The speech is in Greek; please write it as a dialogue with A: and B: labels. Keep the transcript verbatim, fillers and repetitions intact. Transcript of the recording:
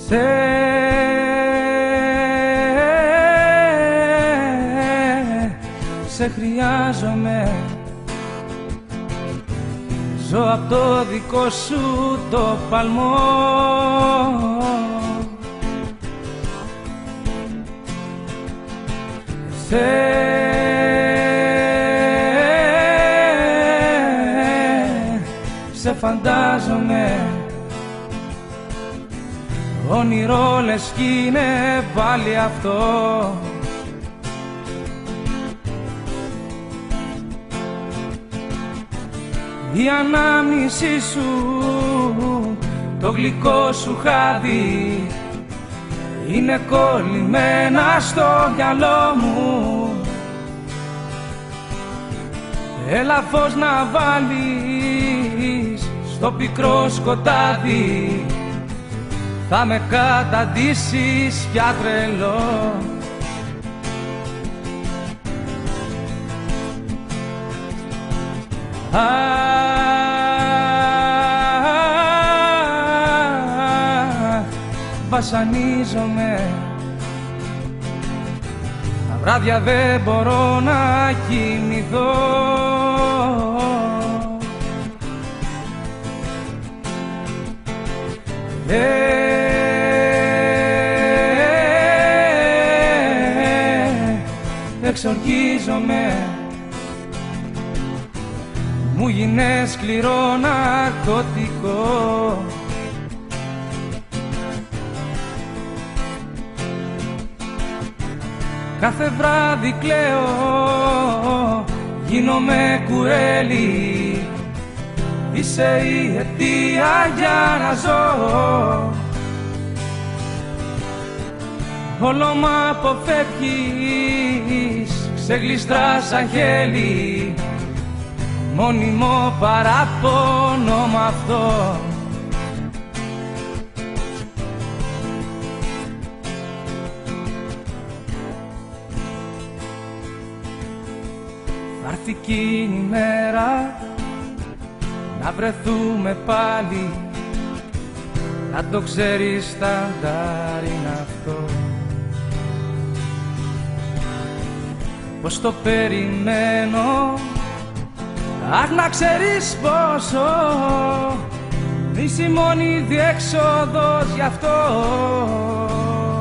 A: Σε Σε χρειάζομαι. Ζω απ' το δικό σου το παλμό. Σε Σε φαντάζομαι. Όνειρο λες κι είναι πάλι αυτό. Η ανάμνησή σου, το γλυκό σου χάδι είναι κολλημένα στο μυαλό μου. Έλα φως να βάλεις στο πικρό σκοτάδι, θα με καταντήσεις πια τρελό. Α, βασανίζομαι. Τα βράδια δεν μπορώ να κοιμηθώ. Ε, εξοργίζομαι. Μου γίνε σκληρό ναρκωτικό. Κάθε βράδυ κλαίω, γίνομαι κουρέλι. Είσαι η αιτία για να ζω. Όλο μ' αποφεύγεις, ξεγλιστρά σαν χέλι. Μόνιμο παράπονο μ' αυτό. Θα έρθει εκείνη η μέρα να βρεθούμε πάλι. Να το ξέρεις, στάνταρ είναι αυτό. Πως το περιμένω, αχ, να ξέρεις πόσο είσαι η μόνη διέξοδος γι' αυτό.